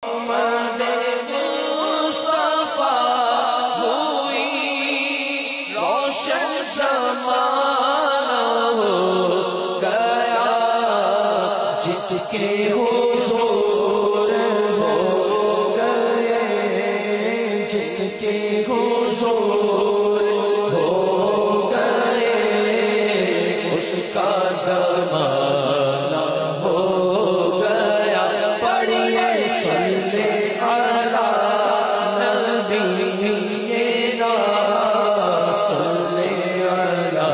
آمد مصطفیٰ ہوئی روشن زمانہ ہو گیا، جس کے حضور ہو گئے، جس کے حضور ہو گئے، اس کا زمانہ ہو گیا۔ پڑھیے صلی علی نبینا، صلی علی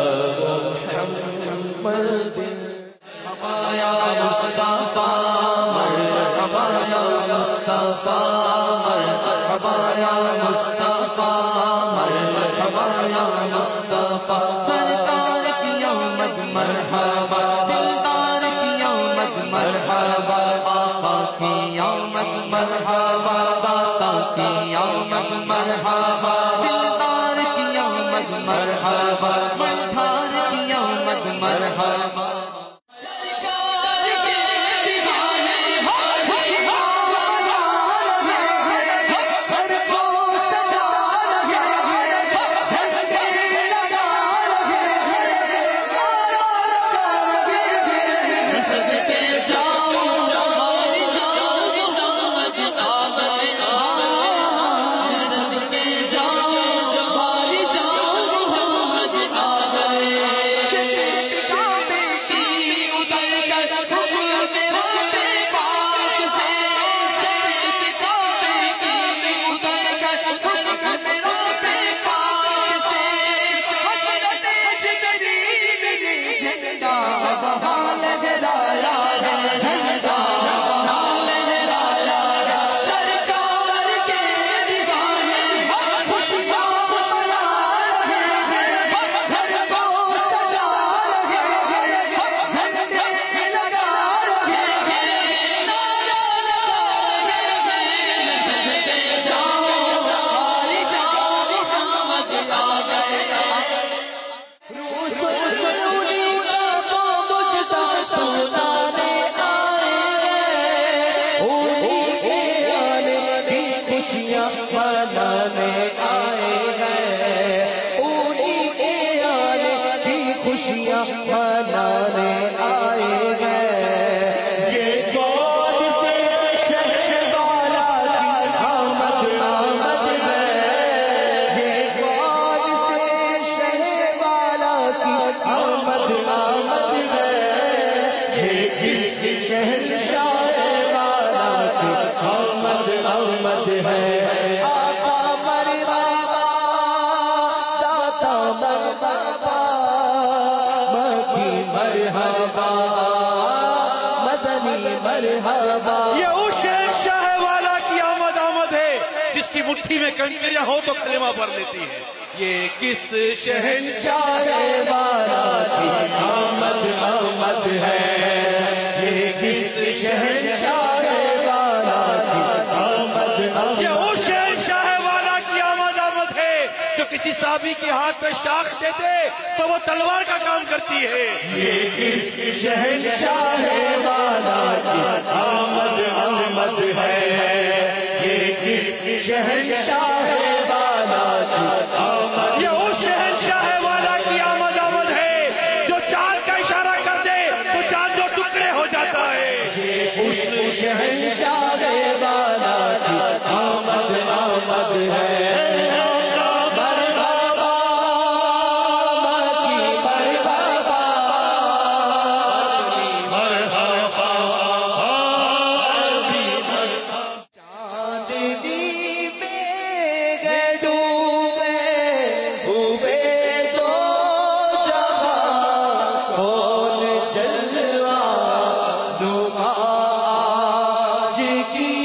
محمد۔ مرحبا یا مصطفیٰ، مرحبا یا مصطفیٰ، مرحبا یا مصطفیٰ، مرحبا یا مصطفیٰ۔ سرکار کی آمد مرحبا، دلدار کی آمد مرحبا، آقا کی آمد مرحبا، داتا کی آمد مرحبا، دلدار کی آمد مرحبا، ملدار کی آمد مرحبا۔ خوشیاں منانے آئے گئے، یہ گود سے شہنشاہ والا کی آمد آمد ہے، یہ گود سے شہنشاہ والا کی آمد آمد ہے، یہ کس شہنشاہ والا کی آمد آمد ہے۔ آقا مرحبا، داتا مرحبا، مرحبا، مدنی مرحبا۔ یہ اس شہنشاہ والا کی آمد آمد ہے جس کی مٹھی میں کنکریاں ہو تو کلمہ پڑھ لیتی ہے۔ یہ کس شہنشاہ والا کی آمد آمد ہے، یہ کس شہنشاہ والا کی آمد آمد۔ یہ اس شہنشاہ والا کی آمد آمد ہے جو کسی صحابی کے ہاتھ پہ شاخ دے دے تو وہ تلوار کا کام کرتی ہے۔ یہ کس شہنشاہ والا کی آمد آمد ہے، یہ کس شہنشاہ والا کی آمد۔ یہ اس شہنشاہ والا کی آمد آمد ہے جو چاند کا اشارہ کر دے تو چاند دو ٹکڑے ہو جاتا ہے۔ یہ اس شہنشاہ والا کی آمد آمد ہے۔ کی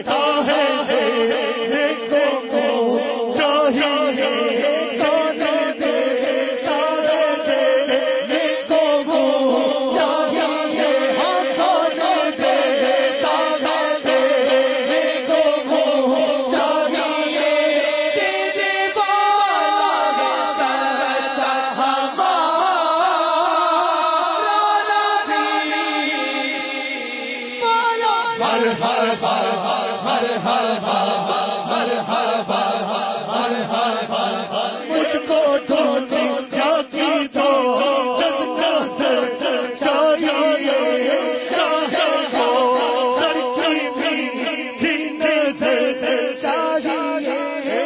دیتا ہے دیکھو کو چاہیے کون دیتا ہے دیکھو کو چاہیے ہاں کون دیتا ہے دیکھو کو چاہیے دینے والا سچا ہمارا ہر ہر ہر ہر ہر ہر ہر ہر ہر مجھ کو تو کیا کی دو نظر چاہیے سر کی نظر چاہیے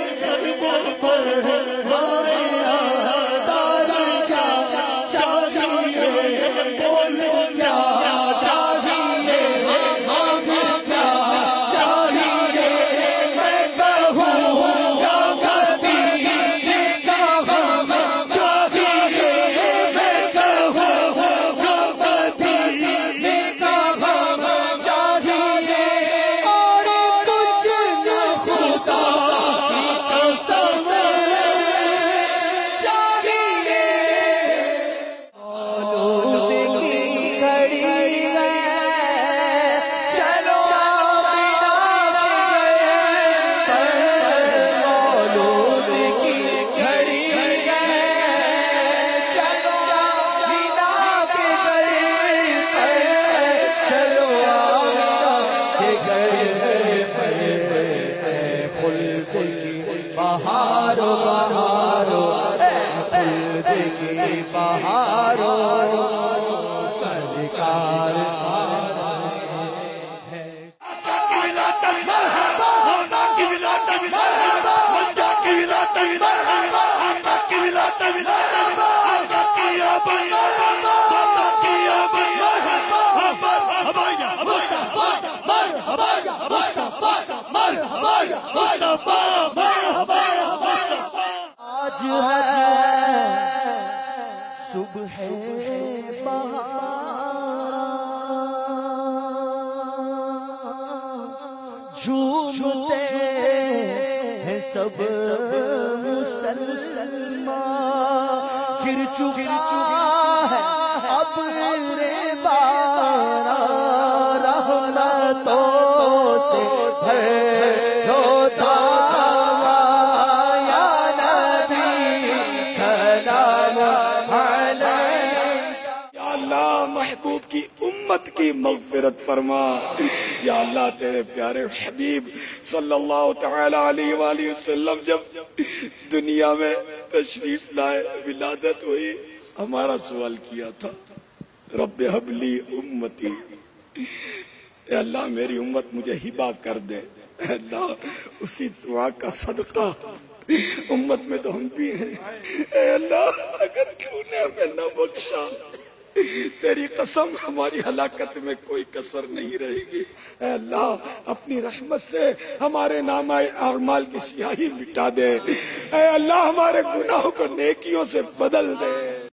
بہارو بہارو بہارو سرکار آج ہے صبح بہار جھومتے ہیں سب مسلمان گر چکا ہے اب رے بارا رحمتوں سے ہوتا محبوب کی امت کی مغفرت فرما یا اللہ تیرے پیارے حبیب صلی اللہ تعالی علیہ وآلہ وسلم جب دنیا میں تشریف لائے ولادت ہوئی ہمارا سوال کیا تھا رب حب لی امتی اے اللہ میری امت مجھے ہبہ کر دے اے اللہ اسی دعا کا صدقہ امت میں تو ہم بھی ہیں اے اللہ اگر تو نے ہمیں نہ بخشا تیری قسم ہماری ہلاکت میں کوئی کسر نہیں رہے گی اے اللہ اپنی رحمت سے ہمارے نامہ اعمال کی سیاہی مٹا دے اے اللہ ہمارے گناہوں کو نیکیوں سے بدل دے